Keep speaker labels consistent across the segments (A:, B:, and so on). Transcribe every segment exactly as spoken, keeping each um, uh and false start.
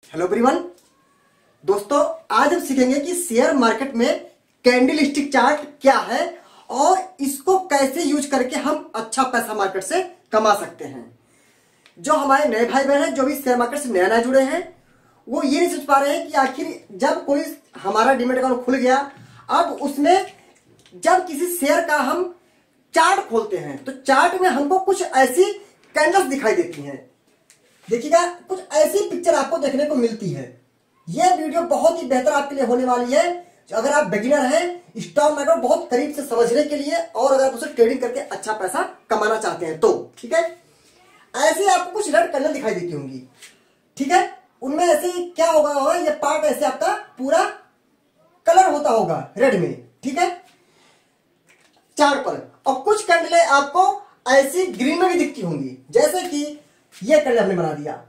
A: Hello everyone दोस्तों, आज हम सीखेंगे कि शेयर मार्केट में कैंडल स्टिक चार्ट क्या है और इसको कैसे यूज करके हम अच्छा पैसा मार्केट से कमा सकते हैं। जो हमारे नए भाई बहन हैं, जो भी शेयर मार्केट से नया नया जुड़े हैं, वो ये नहीं सोच पा रहे हैं कि आखिर जब कोई हमारा डीमैट अकाउंट खुल गया, अब उसमें जब किसी शेयर का हम चार्ट खोलते हैं तो चार्ट में हमको कुछ ऐसी कैंडल्स दिखाई देती हैं। देखिएगा, कुछ ऐसी पिक्चर आपको देखने को मिलती है। यह वीडियो बहुत ही बेहतर आपके लिए होने वाली है अगर आप बिगिनर हैं, स्टॉक मार्केट बहुत करीब से समझने के लिए, और अगर आप उसे ट्रेडिंग करके अच्छा पैसा कमाना चाहते हैं तो ठीक है। ऐसे आपको कुछ रेड कैंडल दिखाई देती होंगी, ठीक है। उनमें ऐसे क्या होगा होगा ये पार्ट ऐसे आपका पूरा कलर होता होगा रेड में, ठीक है, चार्ट पर। और कुछ कैंडलें आपको ऐसी ग्रीन में भी दिखती होंगी, जैसे कि ये कैंडल हमने बना दिया।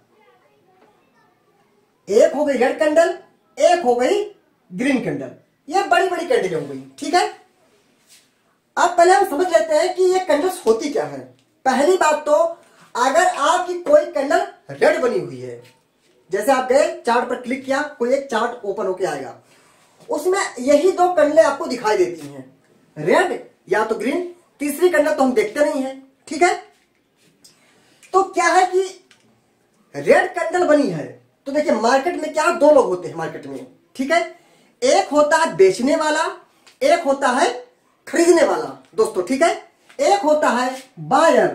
A: एक हो गई रेड कैंडल, एक हो गई ग्रीन कैंडल। ये बड़ी बड़ी कैंडल हो गई, ठीक है। अब पहले हम समझ लेते हैं कि ये कैंडल्स होती क्या है। पहली बात तो, अगर आपकी कोई कैंडल रेड बनी हुई है, जैसे आप गए चार्ट पर क्लिक किया, कोई एक चार्ट ओपन होके आएगा, उसमें यही दो कैंडलें आपको दिखाई देती हैं, रेड या तो ग्रीन। तीसरी कैंडल तो हम देखते नहीं है, ठीक है। तो क्या है कि रेड कैंडल बनी है तो देखिए, मार्केट में क्या दो लोग होते हैं मार्केट में, ठीक है। एक होता है बेचने वाला, एक होता है खरीदने वाला दोस्तों, ठीक है। एक होता है बायर,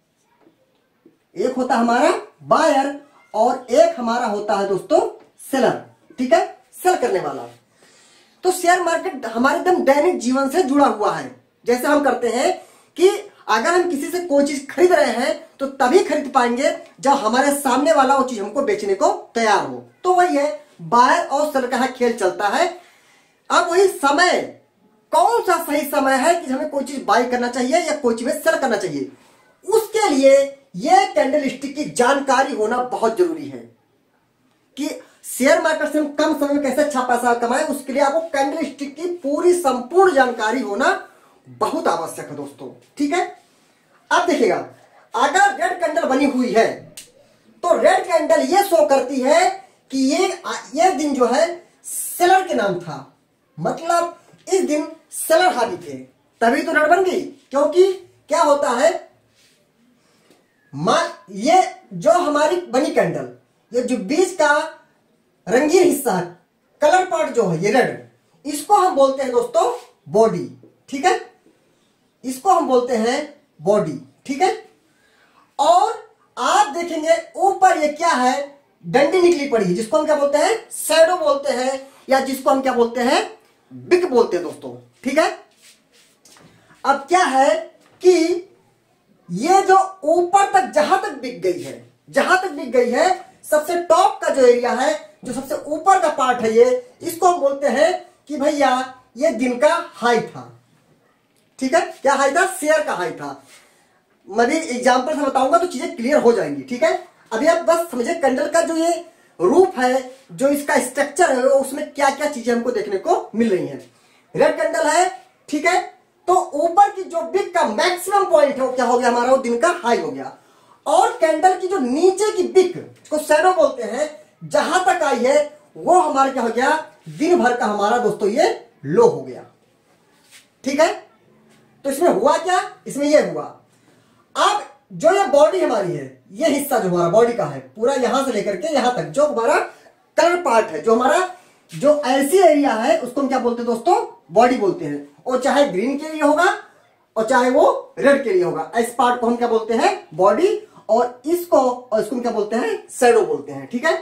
A: एक होता है हमारा बायर, और एक हमारा होता है दोस्तों सेलर, ठीक है, सेल करने वाला। तो शेयर मार्केट हमारे एकदम दैनिक जीवन से जुड़ा हुआ है। जैसे हम करते हैं कि अगर हम किसी से कोई चीज खरीद रहे हैं तो तभी खरीद पाएंगे जब हमारे सामने वाला वो चीज हमको बेचने को तैयार हो। तो वही है, बायर और सेलर का खेल चलता है। अब वही समय, कौन सा सही समय है कि हमें कोई चीज बाय करना चाहिए या कोई चीज सेल करना चाहिए, उसके लिए यह कैंडल स्टिक की जानकारी होना बहुत जरूरी है कि शेयर मार्केट से हम कम समय में कैसे अच्छा पैसा कमाएं। उसके लिए आपको कैंडल स्टिक की पूरी संपूर्ण जानकारी होना बहुत आवश्यक है दोस्तों, ठीक है। अब देखिएगा, अगर रेड कैंडल बनी हुई है तो रेड कैंडल ये शो करती है कि ये ये दिन जो है सेलर के नाम था, मतलब इस दिन सेलर हावी थे, तभी तो रेड बन गई। क्योंकि क्या होता है, मान ये जो हमारी बनी कैंडल, ये जो बीच का रंगीन हिस्सा है, कलर पार्ट जो है ये रेड, इसको हम बोलते हैं दोस्तों बॉडी, ठीक है। इसको हम बोलते हैं बॉडी, ठीक है। और आप देखेंगे ऊपर ये क्या है, डंडी निकली पड़ी है, जिसको हम क्या बोलते हैं, शैडो बोलते हैं, या जिसको हम क्या बोलते हैं, बिग बोलते हैं दोस्तों, ठीक है। अब क्या है कि ये जो ऊपर तक जहां तक बिक गई है, जहां तक बिक गई है, सबसे टॉप का जो एरिया है, जो सबसे ऊपर का पार्ट है, ये इसको हम बोलते हैं कि भैया ये दिन का हाई था, ठीक है। क्या हाई था, शेयर का हाई था। मैं भी एग्जांपल से बताऊंगा तो चीजें क्लियर हो जाएंगी, ठीक है। अभी आप बस समझे कैंडल का जो ये रूप है, जो इसका स्ट्रक्चर है, उसमें क्या क्या चीजें हमको देखने को मिल रही हैं। रेड कैंडल है, ठीक है, तो ऊपर की जो बिग का मैक्सिमम पॉइंट है वो क्या हो गया हमारा, वो दिन का हाई हो गया। और कैंडल की जो नीचे की बिग, जिसको शैडो बोलते हैं, जहां तक आई है वो हमारा क्या हो गया, दिन भर का हमारा दोस्तों ये लो हो गया, ठीक है। तो इसमें हुआ क्या, इसमें ये हुआ। अब जो ये बॉडी हमारी है, ये हिस्सा जो हमारा बॉडी का है, पूरा यहां से लेकर के यहां तक जो हमारा कलर पार्ट है, जो हमारा जो ऐसी एरिया है, उसको हम क्या बोलते हैं दोस्तों, बॉडी बोलते हैं। और चाहे ग्रीन के लिए होगा और चाहे वो रेड के लिए होगा, इस पार्ट को हम क्या बोलते हैं, बॉडी, और इसको और इसको हम क्या बोलते हैं, शैडो बोलते हैं, ठीक है।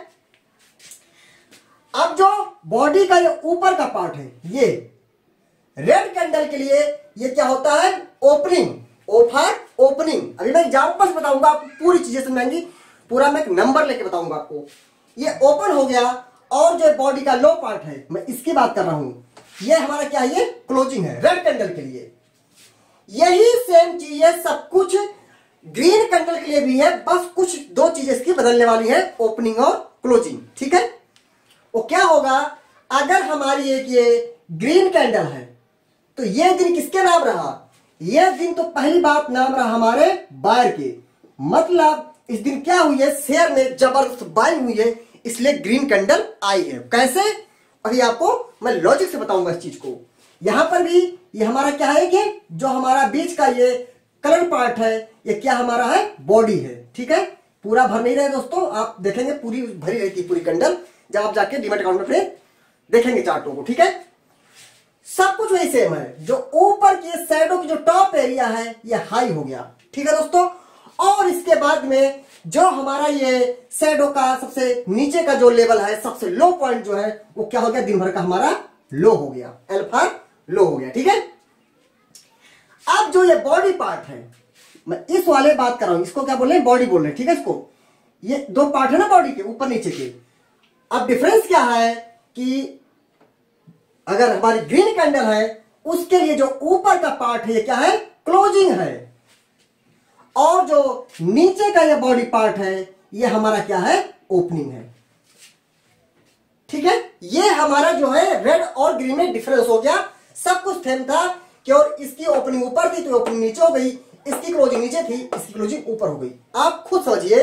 A: अब जो बॉडी का ये ऊपर का पार्ट है, ये रेड कैंडल के लिए ये क्या होता है, ओपनिंग, ओफर ओपनिंग। अभी मैं एग्जांपल से बताऊंगा, आपको पूरी चीजें समझाएंगी, पूरा मैं एक नंबर लेके बताऊंगा आपको। ये ओपन हो गया, और जो बॉडी का लो पार्ट है, मैं इसकी बात कर रहा हूं, ये हमारा क्या है, ये क्लोजिंग है रेड कैंडल के लिए। यही सेम चीज है सब कुछ ग्रीन कैंडल के लिए भी है, बस कुछ दो चीजें इसकी बदलने वाली है, ओपनिंग और क्लोजिंग, ठीक है। वो क्या होगा, अगर हमारी एक ये ग्रीन कैंडल है तो ये दिन किसके नाम रहा, ये दिन तो पहली बात नाम रहा हमारे बायर के, मतलब इस दिन क्या हुई है, शेयर में जबरदस्त बाइंग हुई है, इसलिए ग्रीन कैंडल आई है। कैसे, अभी आपको मैं लॉजिक से बताऊंगा इस चीज को। यहां पर भी ये हमारा क्या है कि जो हमारा बीच का ये कलर पार्ट है, ये क्या हमारा है, बॉडी है। ठीक है, पूरा भर नहीं रहे दोस्तों, आप देखेंगे पूरी भरी रहती है पूरी कैंडल, जब आप जाके डीमैट अकाउंट में अपने देखेंगे चार्टों को। ठीक है, सब कुछ वही सेम है। जो ऊपर की शैडो की जो टॉप एरिया है ये हाई हो गया। ठीक है दोस्तों, और इसके बाद में जो हमारा ये शैडो का सबसे नीचे का जो लेवल है, सबसे लो पॉइंट जो है, वो क्या हो गया, दिन भर का हमारा लो हो गया, अल्फा लो हो गया। ठीक है, अब जो ये बॉडी पार्ट है, मैं इस वाले बात कर रहा हूं, इसको क्या बोल रहे हैं, बॉडी बोल रहे हैं। ठीक है, इसको ये दो पार्ट है ना बॉडी के, ऊपर नीचे के। अब डिफरेंस क्या है कि अगर हमारी ग्रीन कैंडल है, उसके लिए जो ऊपर का पार्ट है ये क्या है, क्लोजिंग है, और जो नीचे का ये बॉडी पार्ट है ये हमारा क्या है, ओपनिंग है। ठीक है, ये हमारा जो है रेड और ग्रीन में डिफरेंस हो गया। सब कुछ सेम था कि और इसकी ओपनिंग ऊपर थी तो ओपनिंग नीचे हो गई, इसकी क्लोजिंग नीचे थी, इसकी क्लोजिंग ऊपर हो गई। आप खुद समझिए।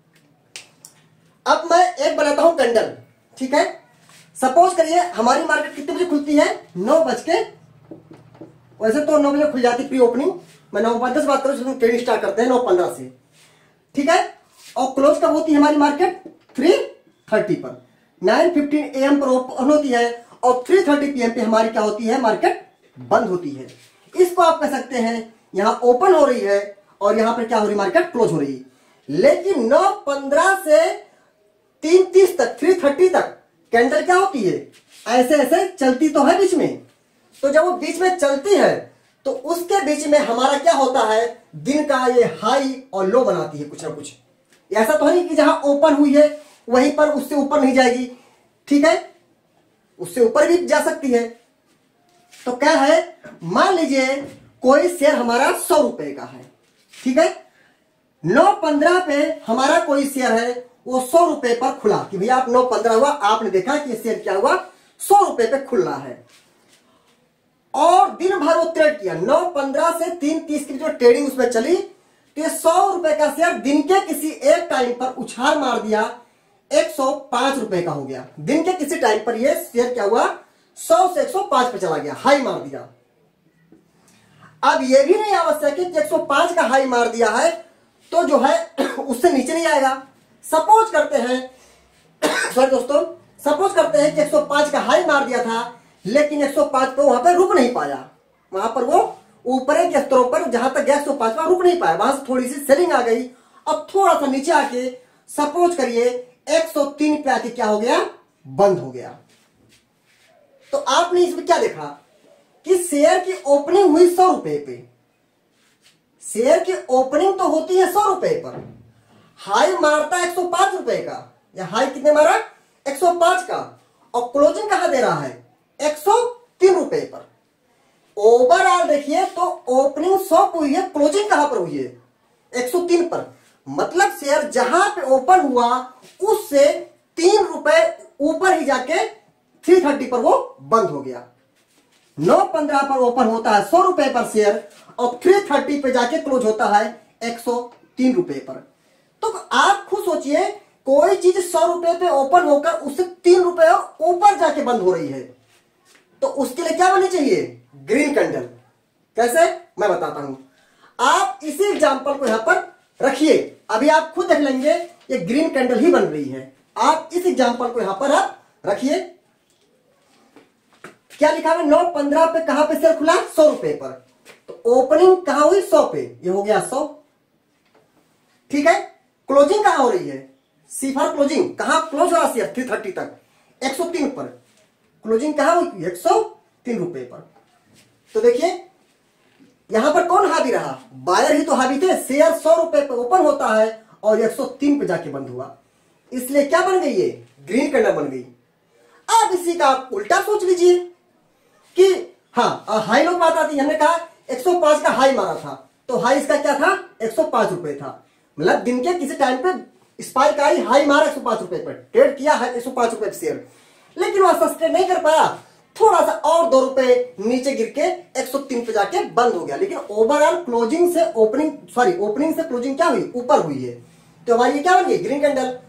A: अब मैं एक बनाता हूं कैंडल। ठीक है, सपोज करिए हमारी मार्केट कितने बजे खुलती है, नौ बज के, वैसे तो नौ बजे खुल जाती प्री ओपनिंग, मैं नौ पांच दस बात करूं, ट्रेडिंग स्टार्ट करते हैं नौ पंद्रह से। ठीक है, और क्लोज कब होती है हमारी मार्केट, थ्री थर्टी पर। नाइन फिफ्टीन ए एम पर ओपन होती है और थ्री थर्टी पी एम पे हमारी क्या होती है, मार्केट बंद होती है। इसको आप कह सकते हैं यहां ओपन हो रही है और यहां पर क्या हो रही, मार्केट क्लोज हो रही है। लेकिन नौ पंद्रह से तीन तीस तक, थ्री थर्टी तक कैंडल क्या होती है, ऐसे ऐसे चलती तो है बीच में। तो जब वो बीच में चलती है तो उसके बीच में हमारा क्या होता है, दिन का ये हाई और लो बनाती है कुछ ना कुछ। ऐसा तो नहीं कि जहां ओपन हुई है वहीं पर उससे ऊपर नहीं जाएगी। ठीक है, उससे ऊपर भी जा सकती है। तो क्या है, मान लीजिए कोई शेयर हमारा सौ रुपए का है। ठीक है, नौ पंद्रह पे हमारा कोई शेयर है, वो सौ रुपए पर खुला कि भैया आप नौ पंद्रह हुआ, आपने देखा कि शेयर क्या हुआ, सौ रुपए पे खुल रहा है और दिन भर वो ट्रेड किया। नौ पंद्रह से तीन तीस की जो ट्रेडिंग उसमें चली, तो ये सौ रुपए का शेयर दिन के किसी एक टाइम पर उछाल मार दिया, एक सौ पांच रुपए का हो गया। दिन के किसी टाइम पर ये शेयर क्या हुआ, सौ से एक सौ पांच पे चला गया, हाई मार दिया। अब ये भी नहीं आवश्यक है कि एक सौ पांच का हाई मार दिया है तो जो है उससे नीचे नहीं आएगा। सपोज करते हैं सॉरी दोस्तों, सपोज करते हैं कि एक सौ पांच का हाई मार दिया था, लेकिन एक सौ पांच पे वहां पे रुक नहीं पाया, वहां पर वो ऊपर के स्तरों पर जहां तक गया एक सौ पांच पर रुक नहीं पाया, वहां से थोड़ी सी सेलिंग आ गई। अब थोड़ा सा नीचे आके सपोज करिए एक सौ तीन पे आके क्या हो गया, बंद हो गया। तो आपने इसमें क्या देखा कि शेयर की ओपनिंग हुई सौ रुपए पे, शेयर की ओपनिंग तो होती है सौ रुपए पर, हाई मारता है एक सौ पांच रुपए का, या हाई कितने मारा, एक सौ पांच का, और क्लोजिंग कहां दे रहा है, एक सौ तीन रुपए पर। ओवरऑल देखिए तो ओपनिंग सौ पर हुई है, क्लोजिंग कहां पर हुई है, एक सौ तीन पर। मतलब शेयर जहां पे ओपन हुआ उससे तीन रुपए ऊपर ही जाके थ्री थर्टी पर वो बंद हो गया। नौ पंद्रह पर ओपन होता है सौ रुपए पर शेयर और थ्री थर्टी पे जाके क्लोज होता है एक सौ तीन रुपए पर। तो आप खुद सोचिए, कोई चीज सौ रुपए पे ओपन होकर उससे तीन रुपए ऊपर जाके बंद हो रही है, तो उसके लिए क्या बननी चाहिए, ग्रीन कैंडल। कैसे, मैं बताता हूं। आप इसी एग्जांपल को यहां पर रखिए, अभी आप खुद देख लेंगे ये ग्रीन कैंडल ही बन रही है। आप इस एग्जांपल को यहां पर आप रखिए। क्या लिखा है, नौ पंद्रह पे कहां पे शेयर खुला, सौ रुपए पर, तो ओपनिंग कहां हुई, सौ पे, ये हो गया सौ। ठीक है, क्लोजिंग कहां हो रही है, सी फॉर क्लोजिंग, कहां क्लोज हो रहा शेयर, थ्री थर्टी तक, एक सौ तीन पर, क्लोजिंग कहां हुई, एक सौ तीन रुपए पर। तो देखिए यहां पर कौन हावी रहा, बायर ही तो हावी थे। शेयर सौ रुपए पे ओपन होता है और एक सौ तीन पे जाके बंद हुआ, इसलिए क्या बन गई, ये ग्रीन कैंडल बन गई। अब इसी का आप उल्टा सोच लीजिए कि हाँ हाई लो बात आती, हमने कहा एक सौ पांच का हाई मारा था, तो हाई इसका क्या था, एक सौ पांच रुपए था। मतलब दिन के किसी टाइम पे स्पाइक आई, हाई मारा एक सौ पांच रुपए पर, ट्रेड किया है एक सौ पांच रुपए शेयर, लेकिन वहां सस्टेन नहीं कर पाया, थोड़ा सा और दो रुपए नीचे गिर के एक सौ तीन पे जाके बंद हो गया। लेकिन ओवरऑल क्लोजिंग से ओपनिंग, सॉरी ओपनिंग से क्लोजिंग क्या हुई, ऊपर हुई है, तो हमारी ये क्या बन गई, ग्रीन कैंडल।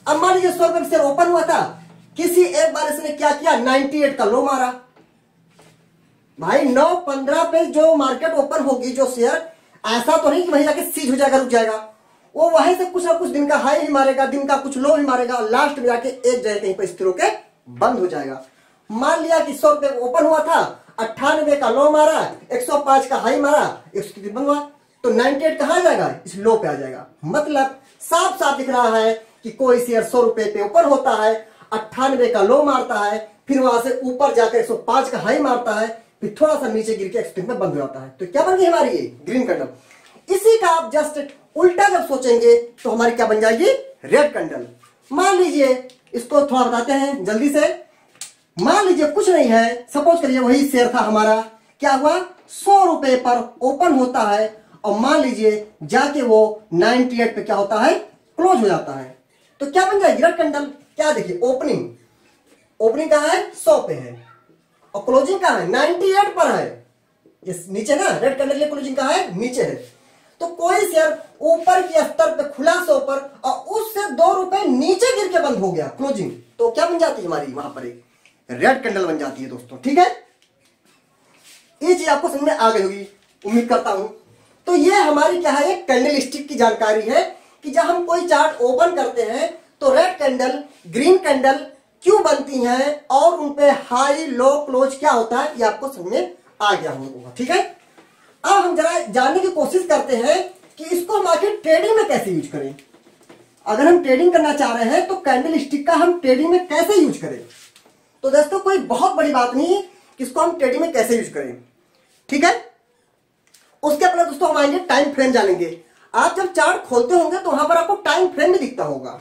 A: अब मान लीजिए सौ रुपए शेयर ओपन हुआ था, किसी एक बार इसने क्या किया, अट्ठानवे का लो मारा। भाई नौ पंद्रह पे जो मार्केट ओपन होगी, जो शेयर, ऐसा तो नहीं कि वहीं जाके सीज हो जाएगा, रुक जाएगा, वो वहीं से कुछ ना कुछ दिन का हाई ही मारेगा, दिन का कुछ लो ही मारेगा, लास्ट में जाके एक जगह कहीं पर स्थिर होके बंद हो जाएगा। मान लिया कि सौ रुपए ओपन हुआ था, अट्ठानवे का लो मारा, एक सौ पांच का हाई मारा, एक सौ तीन बंद हुआ, तो अट्ठानवे कहां जाएगा, इस लो पे आ जाएगा। मतलब साफ साफ दिख रहा है कि कोई शेयर सौ रुपए पे ऊपर होता है, अट्ठानवे का लो मारता है, फिर वहां से ऊपर जाकर एक सौ पांच का हाई मारता है, फिर थोड़ा सा नीचे गिर के एक सौ तीन में बंद हो जाता है। तो क्या बन गई हमारी ये ग्रीन कैंडल। इसी का आप जस्ट उल्टा जब सोचेंगे तो हमारी क्या बन जाएगी, रेड कैंडल। मान लीजिए इसको थोड़ा बताते हैं जल्दी से। मान लीजिए कुछ नहीं है, सपोज करिए वही शेयर था हमारा, क्या हुआ, सौ रुपए पर ओपन होता है और मान लीजिए जाके वो अट्ठानवे पे क्या होता है, क्लोज हो जाता है। तो क्या बन जाएगी, रेड कैंडल। क्या देखिए, ओपनिंग ओपनिंग कहां है, सौ पे है, और क्लोजिंग कहां है, अट्ठानवे पर है, ये नीचे ना, रेड कैंडल की क्लोजिंग कहां है, नीचे है। तो कोई शेयर ऊपर के स्तर पे खुला सौ पर और उससे दो रुपए नीचे गिर के बंद हो गया, क्लोजिंग, तो क्या बन जाती है हमारी, वहां पर एक रेड कैंडल बन जाती है दोस्तों। ठीक है, ये चीज आपको समझ में आ गई होगी, उम्मीद करता हूं। तो ये हमारी क्या है, एक कैंडल स्टिक की जानकारी है कि जब हम कोई चार्ट ओपन करते हैं तो रेड कैंडल, ग्रीन कैंडल क्यों बनती हैं और उनपे हाई लो क्लोज क्या होता है, ये आपको समझ में आ गया होगा। ठीक है, अब हम जरा जानने की कोशिश करते हैं कि इसको हम आखिर ट्रेडिंग में कैसे यूज करें। अगर हम ट्रेडिंग करना चाह रहे हैं तो कैंडल स्टिक का हम ट्रेडिंग में कैसे यूज करें। तो दोस्तों कोई बहुत बड़ी बात नहीं कि इसको हम ट्रेडिंग में कैसे यूज करें। ठीक है, उसके पहले दोस्तों हम आएंगे टाइम फ्रेम जानेंगे। आप जब चार्ट खोलते होंगे तो वहां पर आपको टाइम फ्रेम भी दिखता होगा,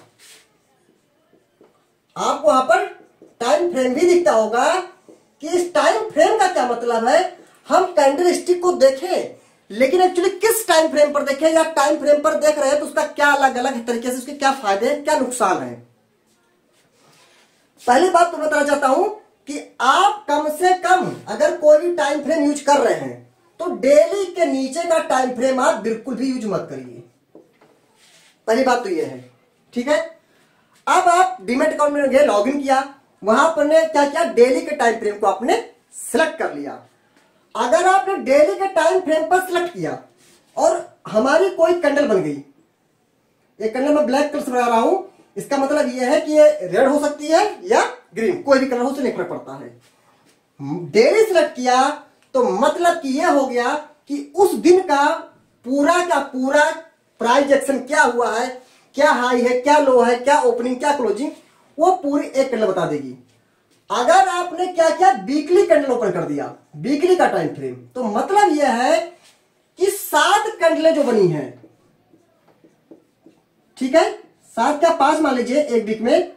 A: आपको वहां पर टाइम फ्रेम भी दिखता होगा कि इस टाइम फ्रेम का क्या मतलब है। हम कैंडल स्टिक को देखें, लेकिन एक्चुअली किस टाइम फ्रेम पर देखें, या टाइम फ्रेम पर देख रहे हैं तो उसका क्या अलग अलग तरीके से उसके क्या फायदे हैं, क्या नुकसान है। पहली बात तो बताना चाहता हूं कि आप कम से कम अगर कोई भी टाइम फ्रेम यूज कर रहे हैं तो डेली के नीचे का टाइम फ्रेम आप बिल्कुल भी यूज मत करिए। पहली बात तो यह है। ठीक है, अब आप डीमैट अकाउंट में गए, लॉग इन किया, वहां पर ने क्या किया, डेली के टाइम फ्रेम को आपने सिलेक्ट कर लिया। अगर आपने डेली के टाइम फ्रेम पर सिलेक्ट किया और हमारी कोई कैंडल बन गई, ये कैंडल मैं ब्लैक कलर से बना रहा हूं, इसका मतलब यह है कि ये रेड हो सकती है या ग्रीन, कोई भी कलर हो, से नहीं फर्क पड़ता है। डेली सिलेक्ट किया तो मतलब कि यह हो गया कि उस दिन का पूरा का पूरा प्राइस एक्शन क्या हुआ है, क्या हाई है, क्या लो है, क्या ओपनिंग, क्या क्लोजिंग, वो पूरी एक कैंडल बता देगी। अगर आपने क्या किया, वीकली कैंडल ओपन कर दिया, वीकली का टाइम फ्रेम, तो मतलब यह है कि सात कैंडलें जो बनी हैं, ठीक है, सात क्या पांच मान लीजिए एक वीक में,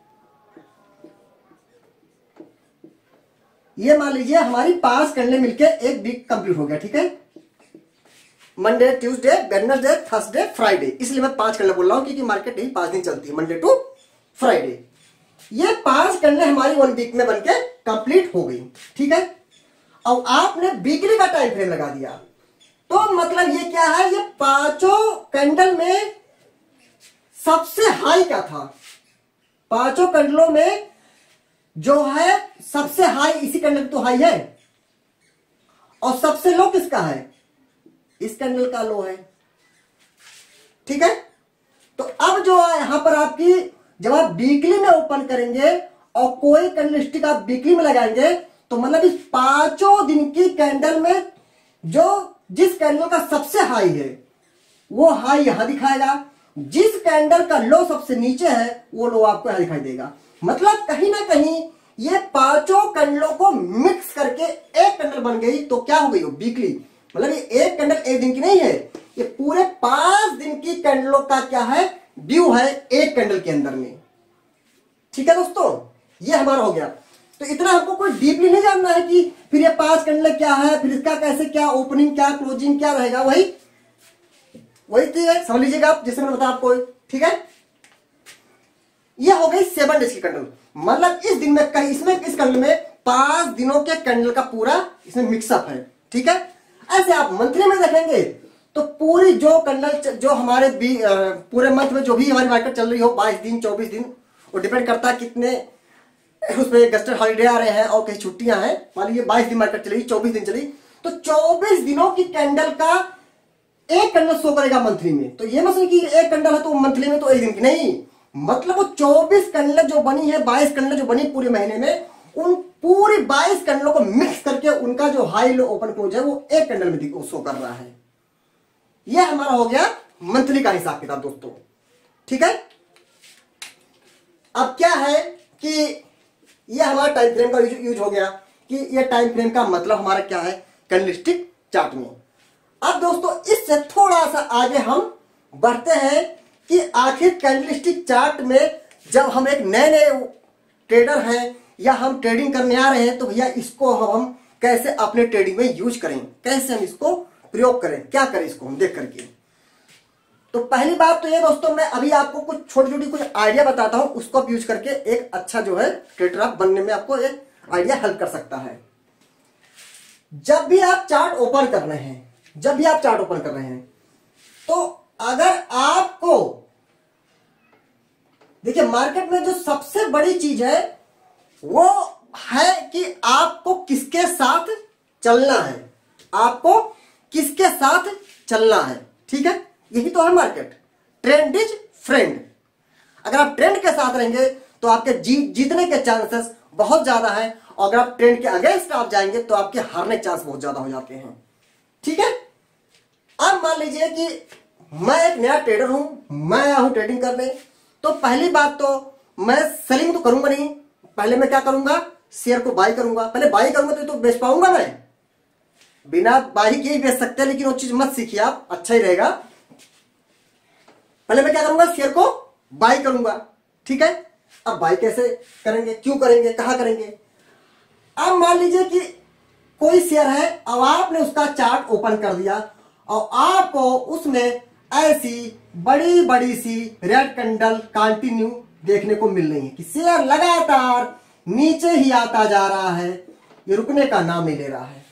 A: ये मान लीजिए हमारी पांच कैंडलें मिलके एक वीक कंप्लीट हो गया। ठीक है, Monday, Tuesday, Wednesday, Thursday, Friday, इसलिए मैं पांच कैंडल बोल रहा हूं क्योंकि मार्केट नहीं पांच दिन चलती है, मंडे टू फ्राइडे। ये पांच कैंडलें हमारी वन वीक में बनके कंप्लीट हो गई। ठीक है, अब आपने वीकली का टाइम फ्रेम लगा दिया, तो मतलब ये क्या है, ये पांचों कैंडल में सबसे हाई क्या था, पांचों कैंडलों में जो है सबसे हाई इसी कैंडल तो हाई है, और सबसे लो किसका है, इस कैंडल का लो है। ठीक है, तो अब जो है यहां पर आपकी, जब आप वीकली में ओपन करेंगे और कोई कैंडल स्टिक आप वीकली में लगाएंगे तो मतलब इस पांचों दिन की कैंडल में जो जिस कैंडल का सबसे हाई है वो हाई यहां दिखाएगा, जिस कैंडल का लो सबसे नीचे है वो लो आपको यहां दिखाई देगा। मतलब कहीं ना कहीं ये पांचों कैंडलों को मिक्स करके एक कैंडल बन गई, तो क्या हो गई वो वीकली। मतलब ये एक कैंडल एक दिन की नहीं है, ये पूरे पांच दिन की कैंडलों का क्या है, ड्यू है एक कैंडल के अंदर में। ठीक है दोस्तों, ये हमारा हो गया। तो इतना हमको कोई डीपली नहीं जानना है कि फिर ये पांच कैंडल क्या है, फिर इसका कैसे क्या ओपनिंग क्या क्लोजिंग क्या रहेगा, वही वही चीज है, समझ लीजिएगा आप, जैसे मैंने बताया आपको। ठीक है, ये हो गई सेवन डेज की कैंडल, मतलब इस दिन में कहीं इसमें इस कैंडल में पांच दिनों के कैंडल का पूरा इसमें मिक्सअप है। ठीक है, ऐसे आप मंथली में देखेंगे तो पूरी जो कैंडल जो हमारे भी पूरे मंथ में जो भी हमारी मार्केट चल रही हो, बाईस दिन चौबीस दिन, वो डिपेंड करता है कितने उसमें गस्टर हॉलीडे आ रहे हैं और कहीं छुट्टियां हैं। मान लीजिए बाईस दिन मार्केट चली, चौबीस दिन चली, तो चौबीस दिनों की कैंडल का एक कैंडल शो करेगा मंथली में। तो ये मतलब कि एक कैंडल है तो मंथली में तो एक दिन की नहीं, मतलब वो चौबीस कैंडल जो बनी है, बाईस कैंडल जो बनी पूरे महीने में, उन पूरी बाईस कैंडलों को मिक्स करके उनका जो हाई लो ओपन क्लोज है वो एक कैंडल में शो कर रहा है। ये हमारा हो गया मंथली का हिसाब किताब दोस्तों, ठीक है। अब क्या है कि ये हमारा टाइम फ्रेम का यूज हो गया कि ये टाइम फ्रेम का मतलब हमारा क्या है कैंडलस्टिक चार्ट में। अब दोस्तों इससे थोड़ा सा आगे हम बढ़ते हैं कि आखिर कैंडलस्टिक चार्ट में जब हम एक नए नए ट्रेडर हैं या हम ट्रेडिंग करने आ रहे हैं तो भैया इसको हम कैसे अपने ट्रेडिंग में यूज करें, कैसे हम इसको प्रयोग करें, क्या करें इसको हम देख करके। तो पहली बात तो ये दोस्तों, मैं अभी आपको कुछ छोटी छोटी कुछ आइडिया बताता हूं, उसको यूज करके एक अच्छा जो है ट्रेडर आप बनने में आपको एक आइडिया हेल्प कर सकता है। जब भी आप चार्ट ओपन कर रहे हैं जब भी आप चार्ट ओपन कर रहे हैं तो अगर आपको देखिए मार्केट में जो सबसे बड़ी चीज है वो है कि आपको किसके साथ चलना है, आपको किसके साथ चलना है, ठीक है। यही तो है मार्केट, ट्रेंड इज फ्रेंड। अगर आप ट्रेंड के साथ रहेंगे तो आपके जीत जीतने के चांसेस बहुत ज्यादा है, और अगर आप ट्रेंड के अगेंस्ट आप जाएंगे तो आपके हारने के चांस बहुत ज्यादा हो जाते हैं, ठीक है। अब मान लीजिए कि मैं एक नया ट्रेडर हूं, मैं आया हूं ट्रेडिंग करने, तो पहली बात तो मैं सेलिंग तो करूंगा नहीं, पहले मैं क्या करूंगा, शेयर को बाई करूंगा। पहले बाई करूंगा तो, तो बेच पाऊंगा मैं, बिना बाई के ही बेच सकते हैं, लेकिन वो चीज मत सीखिए आप, अच्छा ही रहेगा। पहले मैं क्या करूंगा, शेयर को बाई करूंगा, ठीक है। अब बाई कैसे करेंगे, क्यों करेंगे, कहां करेंगे। अब मान लीजिए कि कोई शेयर है, अब आपने उसका चार्ट ओपन कर दिया और आपको उसमें ऐसी बड़ी बड़ी सी रेड कैंडल कंटिन्यू देखने को मिल रही है कि शेयर लगातार नीचे ही आता जा रहा है, ये रुकने का नाम नहीं ले रहा है।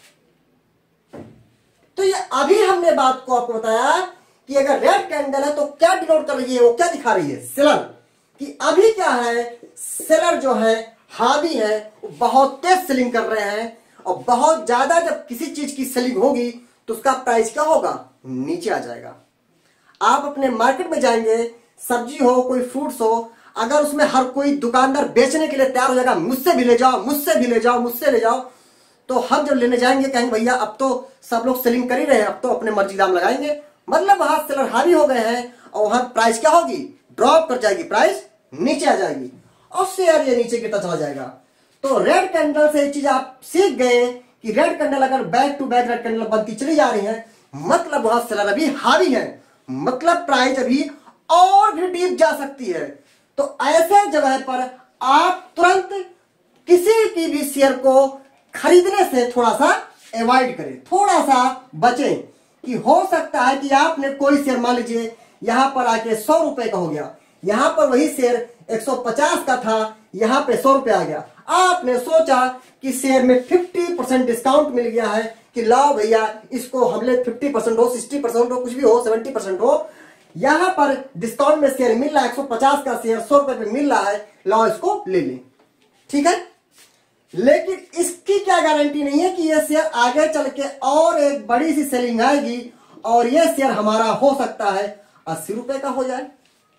A: तो ये अभी हमने बात को आपको बताया कि अगर रेड कैंडल है तो क्या डिनोट कर रही है, वो क्या दिखा रही है, सेलर। कि अभी क्या है, सेलर जो है हावी है, बहुत तेज सेलिंग कर रहे हैं, और बहुत ज्यादा जब किसी चीज की सेलिंग होगी तो उसका प्राइस क्या होगा, नीचे आ जाएगा। आप अपने मार्केट में जाएंगे, सब्जी हो, कोई फ्रूट्स हो, अगर उसमें हर कोई दुकानदार बेचने के लिए तैयार हो जाएगा, मुझसे भी ले जाओ, मुझसे भी ले जाओ, मुझसे ले जाओ, तो हम जब लेने जाएंगे कहेंगे भैया अब तो सब लोग सेलिंग कर ही रहे हैं, अब तो अपने मर्जी दाम लगाएंगे, मतलब वहां सेलर हावी हो गए हैं, और वहां प्राइस क्या होगी, ड्रॉप कर जाएगी, प्राइस नीचे आ जाएगी, और शेयर ये नीचे गिरता चला जाएगा। तो रेड कैंडल से एक चीज आप सीख गए कि रेड कैंडल अगर back to back red candle बनती चली जा रही है, मतलब वहां सेलर अभी हावी है, मतलब प्राइस अभी और भी डीप जा सकती है। तो ऐसे जगह पर आप तुरंत किसी की भी शेयर को खरीदने से थोड़ा सा अवॉइड करें, थोड़ा सा बचें, कि हो सकता है कि आपने कोई शेयर मान लीजिए यहां पर आके सौ रुपए का हो गया, यहां पर वही शेयर एक सौ पचास का था, यहां पे सौ रुपए आ गया, आपने सोचा कि शेयर में पचास परसेंट डिस्काउंट मिल गया है कि लाओ भैया इसको हमले पचास परसेंट हो, साठ परसेंट हो, कुछ भी हो, सत्तर परसेंट हो, यहां पर डिस्काउंट में शेयर मिल रहा है, एक सौ पचास का शेयर सौ रुपए पे मिल रहा है, लाओ इसको ले ले, ठीक है। लेकिन इसकी क्या गारंटी नहीं है कि यह शेयर आगे चल के और एक बड़ी सी सेलिंग आएगी और यह शेयर हमारा हो सकता है अस्सी रुपए का हो जाए,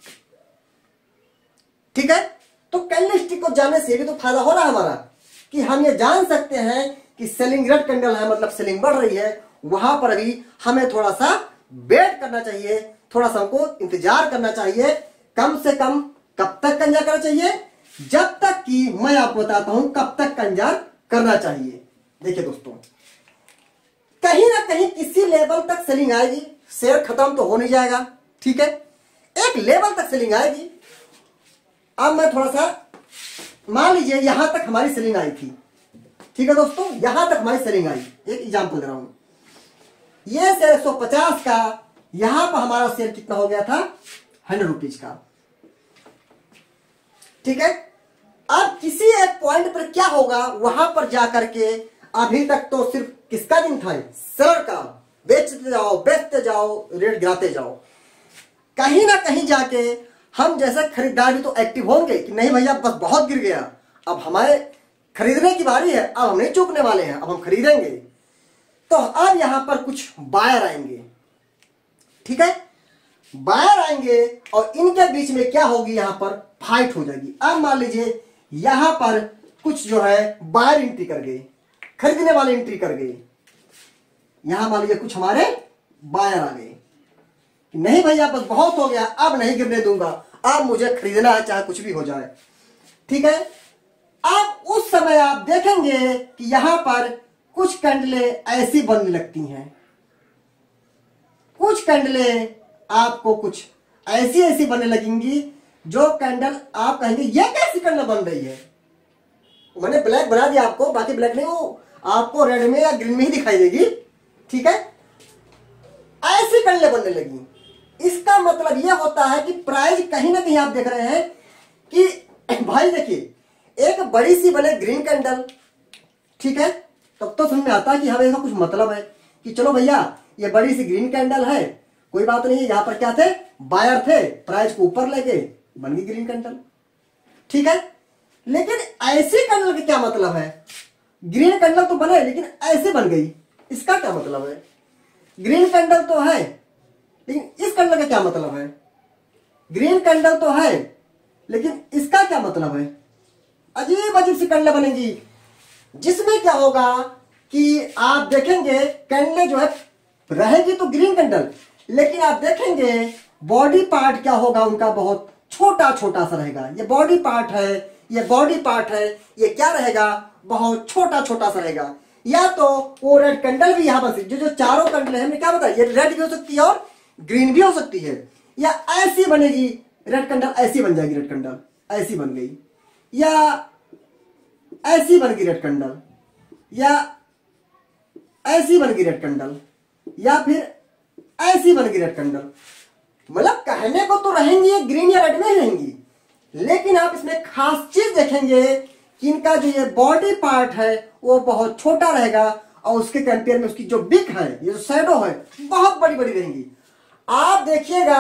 A: ठीक है। तो कैंडलस्टिक को जानने से भी तो फायदा हो रहा है हमारा, कि हम ये जान सकते हैं कि सेलिंग रेड कैंडल है, मतलब सेलिंग बढ़ रही है, वहां पर भी हमें थोड़ा सा वेट करना चाहिए, थोड़ा सा हमको इंतजार करना चाहिए। कम से कम कब तक का इंतजार करना चाहिए, जब तक कि मैं आपको बताता हूं कब तक का इंतजार करना चाहिए। देखिए दोस्तों, कहीं ना कहीं किसी लेवल तक सेलिंग आएगी, शेयर खत्म तो हो नहीं जाएगा, ठीक है, एक लेवल तक सेलिंग आएगी। अब मैं थोड़ा सा मान लीजिए यहां तक हमारी सेलिंग आई थी, ठीक है दोस्तों, यहां तक हमारी सेलिंग आई, एक एग्जांपल दे रहा हूं, ये शेयर एक सौ पचास का, यहां पर हमारा शेयर कितना हो गया था, हंड्रेड रुपीज का, ठीक है। अब किसी एक पॉइंट पर क्या होगा, वहां पर जाकर के अभी तक तो सिर्फ किसका दिन था, सेलर का, बेचते जाओ बेचते जाओ, रेट गिराते जाओ। कहीं ना कहीं जाके हम जैसे खरीदार भी तो एक्टिव होंगे कि नहीं भैया बस बहुत गिर गया, अब हमारे खरीदने की बारी है, अब हम नहीं चूकने वाले हैं, अब हम खरीदेंगे। तो अब यहां पर कुछ बायर आएंगे, ठीक है, बायर आएंगे और इनके बीच में क्या होगी, यहां पर फाइट हो जाएगी। अब मान लीजिए यहां पर कुछ जो है बायर एंट्री कर गए, खरीदने वाले एंट्री कर गए, यहां मान लीजिए कुछ हमारे बायर आ गए कि नहीं भैया बस बहुत हो गया, अब नहीं गिरने दूंगा, अब मुझे खरीदना है चाहे कुछ भी हो जाए, ठीक है। अब उस समय आप देखेंगे कि यहां पर कुछ कैंडलें ऐसी बनने लगती हैं, कुछ कैंडलें आपको कुछ ऐसी ऐसी बनने लगेंगी जो कैंडल आप कहेंगे ये कैसी कैंडल बन रही है। मैंने ब्लैक बना दिया आपको, बाकी ब्लैक नहीं, वो आपको रेड में या ग्रीन में ही दिखाई देगी, ठीक है। ऐसी कैंडलें बनने लगी, इसका मतलब यह होता है कि प्राइस कहीं ना कहीं आप देख रहे हैं कि भाई देखिए एक बड़ी सी बने ग्रीन कैंडल, ठीक है, तब तो समझ में आता है कि हमें इसका कुछ मतलब है कि चलो भैया ये बड़ी सी ग्रीन कैंडल है, कोई बात नहीं, यहां पर क्या थे, बायर थे, प्राइस को ऊपर लेके बन गई ग्रीन कैंडल, ठीक है। लेकिन ऐसी कैंडल का क्या मतलब है, ग्रीन कैंडल तो बने लेकिन ऐसे बन गई, इसका क्या मतलब है। ग्रीन कैंडल तो है लेकिन इस कैंडल का क्या मतलब है, ग्रीन कैंडल तो है लेकिन इसका क्या मतलब है। अजीब अजीब सी कैंडल बनेगी जिसमें क्या होगा कि आप देखेंगे कैंडल जो है रहेगी तो ग्रीन कैंडल, लेकिन आप देखेंगे बॉडी पार्ट क्या होगा उनका बहुत छोटा छोटा सा रहेगा। ये बॉडी पार्ट है, ये बॉडी पार्ट है, ये क्या रहेगा, बहुत छोटा छोटा सा रहेगा। या तो वो रेड कैंडल भी यहां पर जो जो चारों कैंडल है हमने क्या बताया, ये रेड भी हो सकती है और ग्रीन भी हो सकती है, या ऐसी बनेगी रेड कैंडल, ऐसी बन जाएगी रेड कैंडल, ऐसी बन गई, या ऐसी बन गई रेड कैंडल, या ऐसी बन गई रेड कैंडल, या फिर ऐसी बन गई रेड कैंडल। मतलब कहने को तो रहेंगी ग्रीन या रेड में ही रहेंगी, लेकिन आप इसमें खास चीज देखेंगे कि इनका जो ये बॉडी पार्ट है वो बहुत छोटा रहेगा और उसके कंपेयर में उसकी जो बिक है, ये जो शैडो है, बहुत बड़ी बड़ी रहेंगी। आप देखिएगा,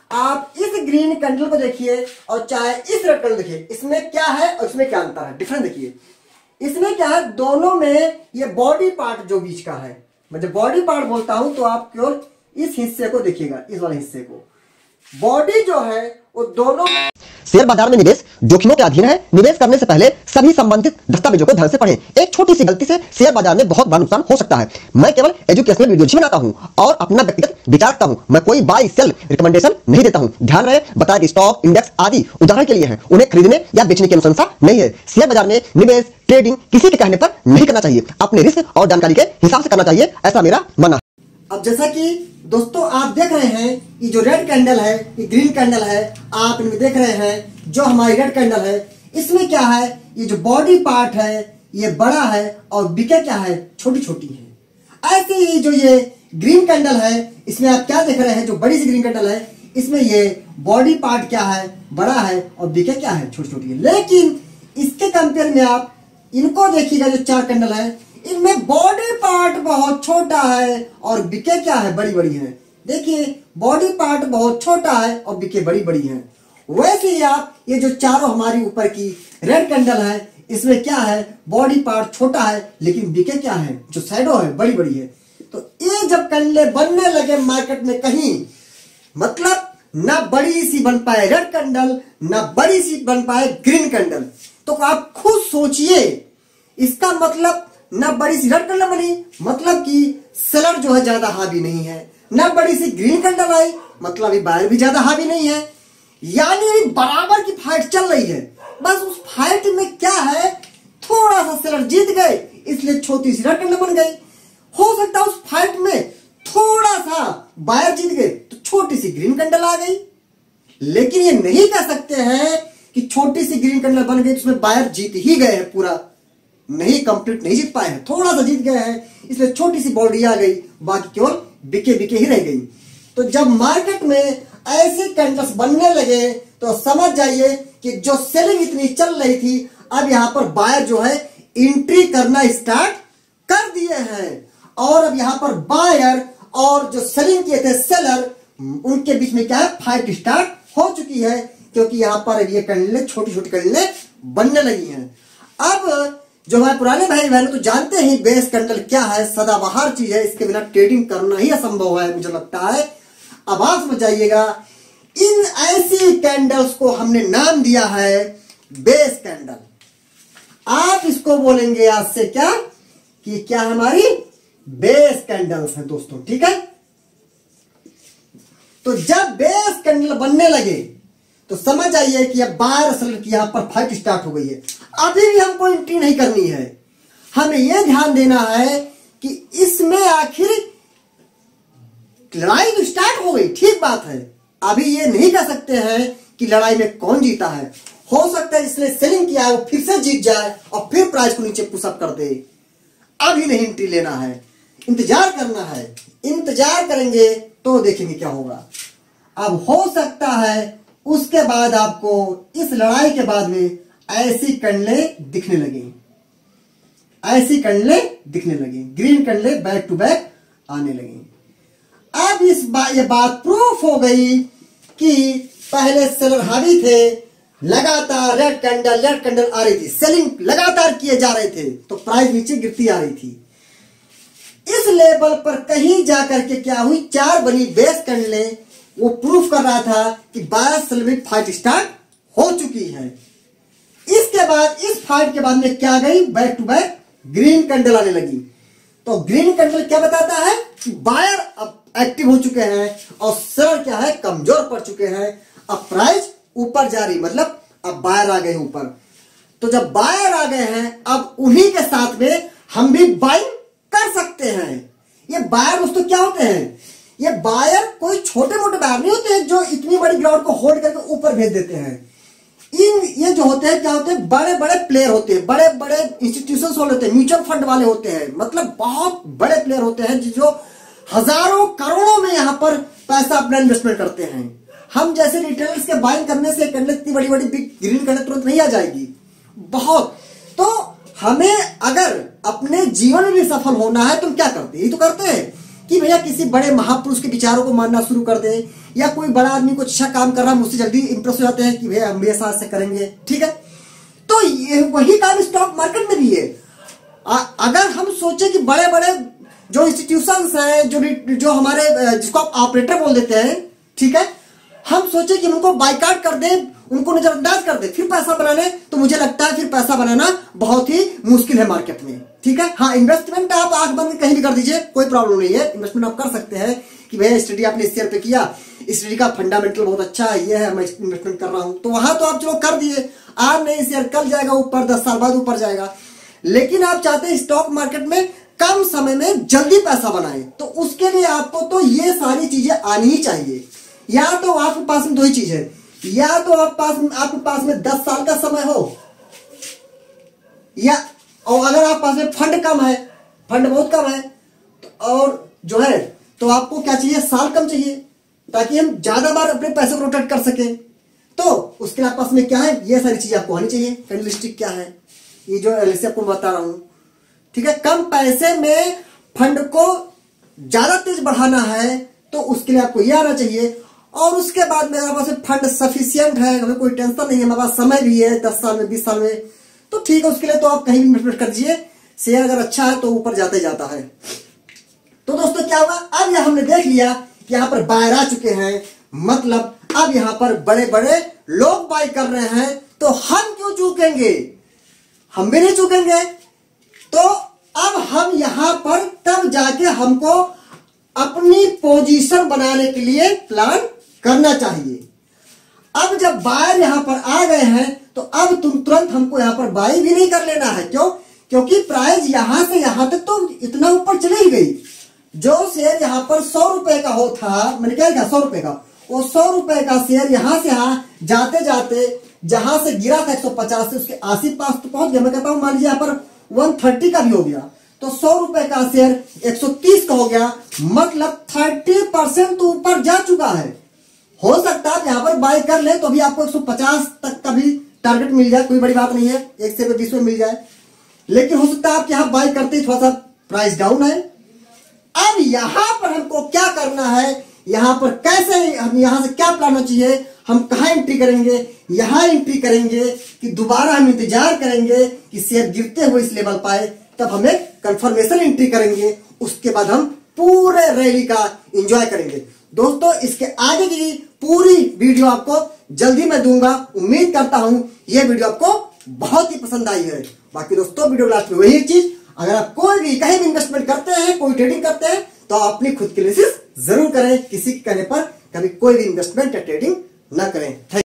A: आप इस ग्रीन कैंडल को देखिए और चाहे इस रेड कैंडल देखिए, इसमें क्या है और इसमें क्या अंतर है, डिफरेंस देखिए। इसमें क्या है, दोनों में ये बॉडी पार्ट जो बीच का है, मैं जब बॉडी पार्ट बोलता हूं तो आप केवल इस हिस्से को देखिएगा, इस वाले हिस्से को, बॉडी जो है वो दोनों।
B: शेयर बाजार में निवेश जोखिमों के अधीन है। निवेश करने से पहले सभी संबंधित दस्तावेजों को ध्यान से पढ़ें। एक छोटी सी गलती से शेयर बाजार में बहुत बड़ा नुकसान हो सकता है। मैं केवल एजुकेशनल वीडियो ही बनाता हूं और अपना व्यक्तिगत विचार रखता हूं। मैं कोई बाय सेल रिकमेंडेशन नहीं देता हूं। ध्यान रहे, बताया कि स्टॉक, इंडेक्स आदि उदाहरण के लिए है, उन्हें खरीदने या बेचने की अनुशंसा नहीं है। शेयर बाजार में निवेश ट्रेडिंग किसी के कहने पर नहीं करना चाहिए, अपने रिस्क और जानकारी के हिसाब से करना चाहिए, ऐसा मेरा मानना है।
A: अब जैसा कि दोस्तों आप देख रहे हैं, ये जो रेड कैंडल है, ये ग्रीन कैंडल है, आप इनमें देख रहे हैं जो हमारी रेड कैंडल है, इसमें क्या है, ये जो बॉडी पार्ट है ये बड़ा है और बिके क्या है, छोटी छोटी है। ऐसे ही जो ये ग्रीन कैंडल है, इसमें आप क्या देख रहे हैं, जो बड़ी सी ग्रीन कैंडल है, इसमें ये बॉडी पार्ट क्या है, बड़ा है और बिके क्या है, छोटी छोटी है। लेकिन इसके कंपेयर में आप इनको देखिएगा, जो चार कैंडल है, इनमें बॉडी पार्ट बहुत छोटा है और बिके क्या है, बड़ी बड़ी है। देखिए बॉडी पार्ट बहुत छोटा है और बिके बड़ी बड़ी है। वैसे ही आप ये जो चारों हमारी ऊपर की रेड कैंडल है, इसमें क्या है, बॉडी पार्ट छोटा है लेकिन बिके क्या है, जो शैडो है, बड़ी बड़ी है। तो ये जब कैंडलें बनने लगे मार्केट में कहीं, मतलब ना बड़ी सी बन पाए रेड कैंडल, ना बड़ी सी बन पाए ग्रीन कैंडल, तो आप खुद सोचिए, इसका मतलब ना बड़ी सी रेड कैंडल बनी, मतलब कि सेलर जो है ज्यादा हावी नहीं है, ना बड़ी सी ग्रीन कैंडल आई, मतलब बायर भी ज्यादा हावी नहीं है, यानी बराबर की फाइट चल रही है। बस उस फाइट में क्या है, थोड़ा सा सेलर जीत गए इसलिए छोटी सी रेड कैंडल बन गई। हो सकता है उस फाइट में थोड़ा सा बायर जीत गए तो छोटी सी ग्रीन कैंडल आ गई, लेकिन ये नहीं कह सकते हैं कि छोटी सी ग्रीन कैंडल बन गई उसमें बायर जीत ही गए हैं, पूरा नहीं, कंप्लीट नहीं जीत पाए हैं, थोड़ा सा जीत गए हैं, इसलिए छोटी सी बॉडी आ गई, बाकी केवल बिके बिके ही रह गई। तो जब मार्केट में ऐसे कैंडल्स बनने लगे तो समझ जाइए कि जो सेलिंग इतनी चल रही थी, अब यहां पर बायर जो है एंट्री करना स्टार्ट कर दिए हैं, और अब यहां पर बायर और जो सेलिंग किए थे सेलर, उनके बीच में क्या है, फाइट स्टार्ट हो चुकी है, क्योंकि यहां पर ये कैंडलें छोटी छोटी कैंडलें बनने लगी हैं। अब जो हमारे पुराने भाई बहन तो जानते ही बेस कैंडल क्या है, सदाबहार चीज है, इसके बिना ट्रेडिंग करना ही असंभव है मुझे लगता है। अब आप समझ जाइएगा, इन ऐसी कैंडल्स को हमने नाम दिया है बेस कैंडल। आप इसको बोलेंगे आज से क्या, कि क्या हमारी बेस कैंडल्स है दोस्तों, ठीक है। तो जब बेस कैंडल बनने लगे तो समझ आइए कि अब बायर सेलर की यहां पर फाइट स्टार्ट हो गई है। अभी भी हमको एंट्री नहीं करनी है, हमें यह ध्यान देना है कि इसमें आखिर लड़ाई तो स्टार्ट हो गई, ठीक बात है। अभी ये नहीं कह सकते हैं कि लड़ाई में कौन जीता है। हो सकता है इसने सेलिंग किया है वो फिर से जीत जाए और फिर प्राइस को नीचे पुशअप कर दे। अभी नहीं एंट्री लेना है, इंतजार करना है। इंतजार करेंगे तो देखेंगे क्या होगा। अब हो सकता है उसके बाद आपको इस लड़ाई के बाद में ऐसी कैंडलें दिखने लगी, ऐसी कैंडलें दिखने लगी, ग्रीन कैंडलें बैक टू बैक आने लगी। अब इस बा, ये बात प्रूफ हो गई कि पहले सेलर हावी थे, लगातार रेड कैंडल रेड कैंडल आ रही थी, सेलिंग लगातार किए जा रहे थे, तो प्राइस नीचे गिरती आ रही थी। इस लेवल पर कहीं जाकर के क्या हुई, चार बनी बेस कैंडलें, वो प्रूफ कर रहा था कि बायर सेलर में फाइट स्टार्ट हो चुकी है। इसके बाद इस फाइट के बाद में क्या गई, back to back green candle आने लगी। तो ग्रीन कैंडल क्या बताता है कि बायर अब एक्टिव हो चुके हैं और सेलर क्या है, कमजोर पड़ चुके हैं। अब प्राइस ऊपर जा रही, मतलब अब बायर आ गए ऊपर। तो जब बायर आ गए हैं, अब उन्हीं के साथ में हम भी बाइंग कर सकते हैं। ये बायर दोस्तों क्या होते हैं, ये बायर कोई छोटे मोटे बायर नहीं होते हैं जो इतनी बड़ी ग्राउंड को होल्ड करके ऊपर भेज देते हैं। इन ये जो होते हैं क्या होते हैं, बड़े बड़े प्लेयर होते हैं, बड़े बड़े इंस्टीट्यूशंस वाले होते हैं, म्यूचुअल फंड वाले होते हैं, मतलब बहुत बड़े प्लेयर होते हैं जो हजारों करोड़ों में यहां पर पैसा अपना इन्वेस्टमेंट करते हैं। हम जैसे रिटेलर्स के बाइंग करने से कैंडल इतनी बड़ी बड़ी बिग ग्रीन कैंडल तुरंत नहीं आ जाएगी बहुत। तो हमें अगर अपने जीवन में भी सफल होना है तो क्या करते हैं, ये तो करते हैं कि भैया किसी बड़े महापुरुष के विचारों को मानना शुरू कर दे, या कोई बड़ा आदमी कुछ अच्छा काम कर रहा है मुझसे जल्दी इंप्रेस हो जाते हैं कि भैया हम भी ऐसा ऐसे करेंगे, ठीक है। तो ये वही काम स्टॉक मार्केट में भी है। आ, अगर हम सोचे कि बड़े बड़े जो इंस्टीट्यूशंस हैं, जो जो हमारे जिसको आप ऑपरेटर बोल देते हैं, ठीक है, हम सोचे कि उनको बाइकाट कर दे, उनको नजरअंदाज कर दे फिर पैसा बनाने, तो मुझे लगता है फिर पैसा बनाना बहुत ही मुश्किल है मार्केट में, ठीक है। हाँ, इन्वेस्टमेंट आप आंख बंद कहीं भी कर दीजिए, कोई प्रॉब्लम नहीं है। इन्वेस्टमेंट आप कर सकते हैं कि भैया स्टडी आपने इस शेयर पे किया, इस स्टडी का फंडामेंटल बहुत अच्छा है, ये है, मैं इन्वेस्टमेंट कर रहा हूं, तो वहां तो आप चलो कर दिए, आज नहीं शेयर कल जाएगा ऊपर, दस साल बाद ऊपर जाएगा। लेकिन आप चाहते हैं स्टॉक मार्केट में कम समय में जल्दी पैसा बनाए, तो उसके लिए आपको तो ये सारी चीजें आनी ही चाहिए। या तो आपके पास में दो ही चीज है, या तो आप पास आपके पास में दस साल का समय हो, या और अगर आप पास में फंड कम है, फंड बहुत कम है, तो और जो है तो आपको क्या चाहिए, साल कम चाहिए, ताकि हम ज्यादा बार अपने पैसे को रोटेट कर सके। तो उसके लिए पास में क्या है, ये सारी चीजें आपको आनी चाहिए। कैंडलस्टिक क्या है, ये जो एलएससी आपको बता रहा हूं, ठीक है। कम पैसे में फंड को ज्यादा तेज बढ़ाना है तो उसके लिए आपको ये आना चाहिए। और उसके बाद में हमारे पास फंड सफिशियंट है, हमें कोई टेंशन नहीं है, हमारे पास समय भी है दस साल में बीस साल में, तो ठीक है, उसके लिए तो आप कहीं भी इन्वेस्टमेंट कर दीजिए, शेयर अगर अच्छा है तो ऊपर जाते जाता है। तो दोस्तों क्या हुआ, अब यहां हमने देख लिया कि यहां पर बायर आ चुके हैं, मतलब अब यहां पर बड़े बड़े लोग बाय कर रहे हैं, तो हम क्यों चूकेंगे, हम भी नहीं चूकेंगे। तो अब हम यहां पर तब जाके हमको अपनी पोजीशन बनाने के लिए प्लान करना चाहिए। अब जब बायर यहां पर आ गए हैं तो अब तुम तुरंत हमको यहां पर बाई भी नहीं कर लेना है। क्यों, क्योंकि प्राइस यहां से यहां तक तो इतना ऊपर चली ही गई। जो शेयर यहां पर सौ रुपए का हो था, मैंने क्या कहा, सौ रुपए का, वो सौ रुपए का शेयर यहां से यहां जाते जाते जहां से गिरा था एक सौ पचास से उसके आसी पास तो पहुंच गया। मैं कहता हूं मान लीजिए यहां पर एक सौ तीस का भी हो गया, तो सौ रुपए का शेयर एक सौ तीस का हो गया, मतलब तीस परसेंट तो ऊपर जा चुका है। हो सकता है यहां पर बाय कर ले तो अभी आपको एक सौ पचास तक का भी टारगेट मिल जाए, कोई बड़ी बात नहीं है, एक से बीस में मिल जाए। लेकिन हो सकता है आप यहां बाय करते ही थोड़ा सा प्राइस डाउन है, अब यहां पर हमको क्या करना है, यहां पर कैसे, हम यहां से क्या प्लान होना चाहिए, हम कहां एंट्री करेंगे, यहां एंट्री करेंगे कि दोबारा हम इंतजार करेंगे कि शेयर गिरते हुए इस लेवल पाए, तब हम एक कंफर्मेशन एंट्री करेंगे, उसके बाद हम पूरे रैली का एंजॉय करेंगे। दोस्तों इसके आगे की पूरी वीडियो आपको जल्दी मैं दूंगा। उम्मीद करता हूं यह वीडियो आपको बहुत ही पसंद आई है। बाकी दोस्तों वीडियो लास्ट में वही चीज, अगर आप कोई भी कहीं भी इन्वेस्टमेंट करते हैं, कोई ट्रेडिंग करते हैं, तो आप अपनी खुद की एनालिसिस जरूर करें। किसी के कहने पर कभी कोई भी इन्वेस्टमेंट या ट्रेडिंग ना करें।